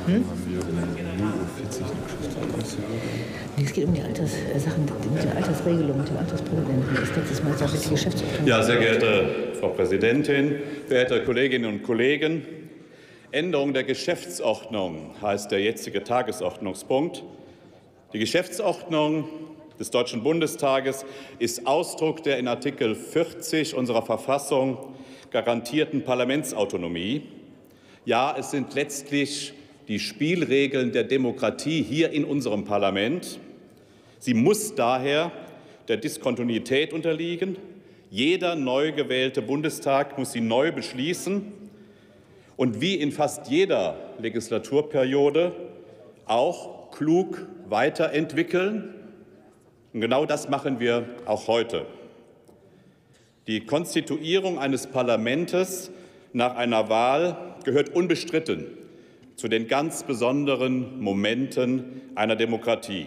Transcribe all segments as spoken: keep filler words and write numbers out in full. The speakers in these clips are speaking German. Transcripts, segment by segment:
Hm? Es geht um die Alterssachen, um die Altersregelung, die Alterspräsidenten. Das letztes Mal ist die Geschäftsordnung. Ja, sehr geehrte Frau Präsidentin, verehrte Kolleginnen und Kollegen! Änderung der Geschäftsordnung heißt der jetzige Tagesordnungspunkt. Die Geschäftsordnung des Deutschen Bundestages ist Ausdruck der in Artikel vierzig unserer Verfassung garantierten Parlamentsautonomie. Ja, es sind letztlich die Spielregeln der Demokratie hier in unserem Parlament. Sie muss daher der Diskontinuität unterliegen. Jeder neu gewählte Bundestag muss sie neu beschließen und wie in fast jeder Legislaturperiode auch klug weiterentwickeln. Und genau das machen wir auch heute. Die Konstituierung eines Parlaments nach einer Wahl gehört unbestritten zu den ganz besonderen Momenten einer Demokratie.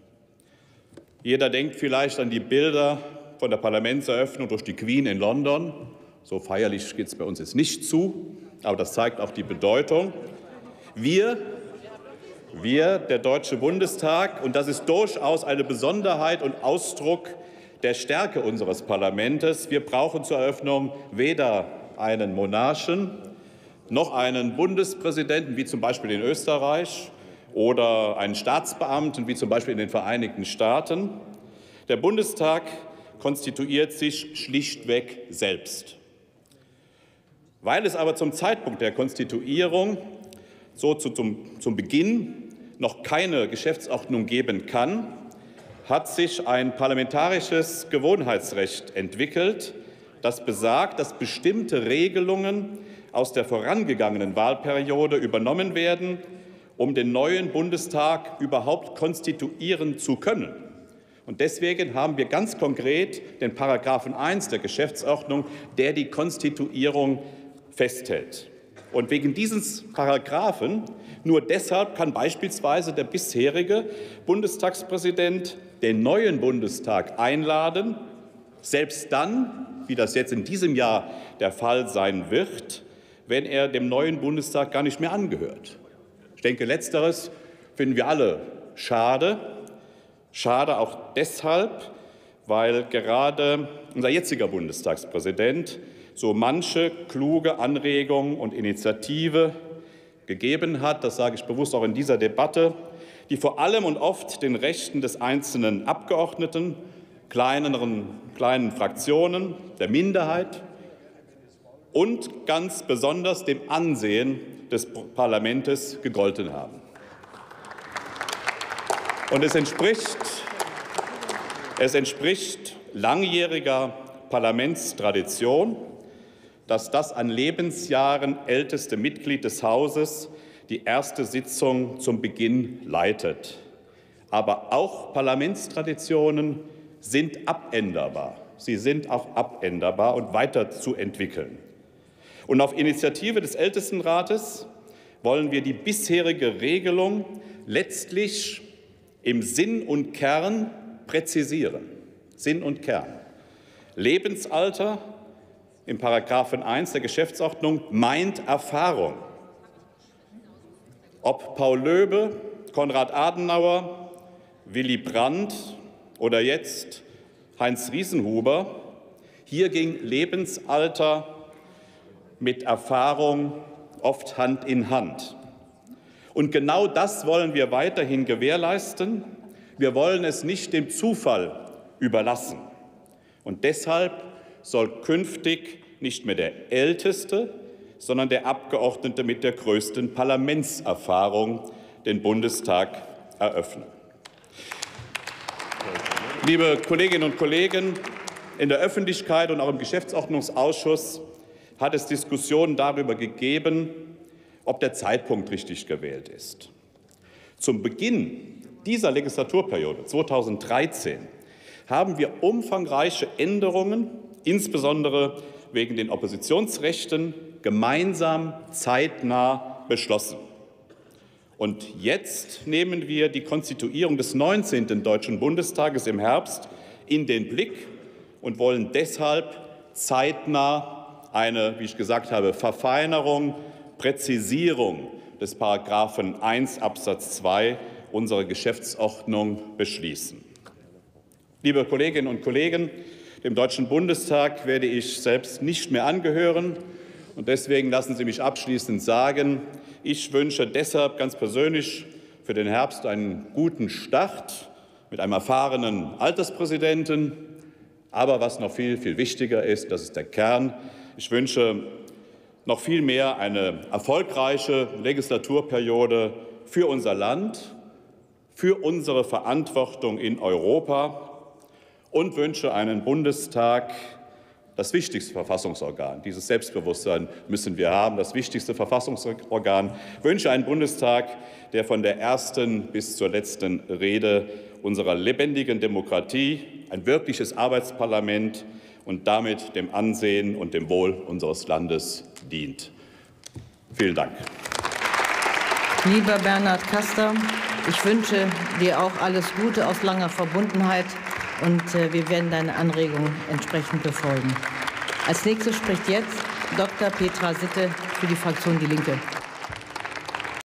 Jeder denkt vielleicht an die Bilder von der Parlamentseröffnung durch die Queen in London. So feierlich geht es bei uns jetzt nicht zu, aber das zeigt auch die Bedeutung. Wir, wir, der Deutsche Bundestag, und das ist durchaus eine Besonderheit und Ausdruck der Stärke unseres Parlaments, wir brauchen zur Eröffnung weder einen Monarchen noch einen Bundespräsidenten, wie zum Beispiel in Österreich, oder einen Staatsbeamten, wie zum Beispiel in den Vereinigten Staaten. Der Bundestag konstituiert sich schlichtweg selbst. Weil es aber zum Zeitpunkt der Konstituierung, so zu, zum, zum Beginn, noch keine Geschäftsordnung geben kann, hat sich ein parlamentarisches Gewohnheitsrecht entwickelt, das besagt, dass bestimmte Regelungen aus der vorangegangenen Wahlperiode übernommen werden, um den neuen Bundestag überhaupt konstituieren zu können. Und deswegen haben wir ganz konkret den Paragraphen eins der Geschäftsordnung, der die Konstituierung festhält. Und wegen dieses Paragraphen, nur deshalb kann beispielsweise der bisherige Bundestagspräsident den neuen Bundestag einladen, selbst dann, wie das jetzt in diesem Jahr der Fall sein wird, wenn er dem neuen Bundestag gar nicht mehr angehört. Ich denke, letzteres finden wir alle schade. Schade auch deshalb, weil gerade unser jetziger Bundestagspräsident so manche kluge Anregung und Initiative gegeben hat, das sage ich bewusst auch in dieser Debatte, die vor allem und oft den Rechten des einzelnen Abgeordneten, kleineren, kleinen Fraktionen, der Minderheit und ganz besonders dem Ansehen des Parlaments gegolten haben. Und es entspricht, es entspricht langjähriger Parlamentstradition, dass das an Lebensjahren älteste Mitglied des Hauses die erste Sitzung zum Beginn leitet. Aber auch Parlamentstraditionen sind abänderbar. Sie sind auch abänderbar und weiterzuentwickeln. Und auf Initiative des Ältestenrates wollen wir die bisherige Regelung letztlich im Sinn und Kern präzisieren. Sinn und Kern. Lebensalter im Paragraphen eins der Geschäftsordnung meint Erfahrung. Ob Paul Löbe, Konrad Adenauer, Willy Brandt oder jetzt Heinz Riesenhuber, hier ging Lebensalter mit Erfahrung oft Hand in Hand. Und genau das wollen wir weiterhin gewährleisten. Wir wollen es nicht dem Zufall überlassen. Und deshalb soll künftig nicht mehr der Älteste, sondern der Abgeordnete mit der größten Parlamentserfahrung den Bundestag eröffnen. Liebe Kolleginnen und Kollegen, in der Öffentlichkeit und auch im Geschäftsordnungsausschuss hat es Diskussionen darüber gegeben, ob der Zeitpunkt richtig gewählt ist. Zum Beginn dieser Legislaturperiode zweitausenddreizehn haben wir umfangreiche Änderungen, insbesondere wegen den Oppositionsrechten, gemeinsam zeitnah beschlossen. Und jetzt nehmen wir die Konstituierung des neunzehnten Deutschen Bundestages im Herbst in den Blick und wollen deshalb zeitnah eine, wie ich gesagt habe, Verfeinerung, Präzisierung des Paragraphen eins Absatz zwei unserer Geschäftsordnung beschließen. Liebe Kolleginnen und Kollegen, dem Deutschen Bundestag werde ich selbst nicht mehr angehören. Und deswegen lassen Sie mich abschließend sagen, ich wünsche deshalb ganz persönlich für den Herbst einen guten Start mit einem erfahrenen Alterspräsidenten. Aber was noch viel, viel wichtiger ist, das ist der Kern, ich wünsche noch viel mehr eine erfolgreiche Legislaturperiode für unser Land, für unsere Verantwortung in Europa und wünsche einen Bundestag, das wichtigste Verfassungsorgan. Dieses Selbstbewusstsein müssen wir haben, das wichtigste Verfassungsorgan. Ich wünsche einen Bundestag, der von der ersten bis zur letzten Rede unserer lebendigen Demokratie ein wirkliches Arbeitsparlament und damit dem Ansehen und dem Wohl unseres Landes dient. Vielen Dank. Lieber Bernhard Caster, ich wünsche dir auch alles Gute aus langer Verbundenheit, und wir werden deine Anregungen entsprechend befolgen. Als nächstes spricht jetzt Doktor Petra Sitte für die Fraktion Die Linke.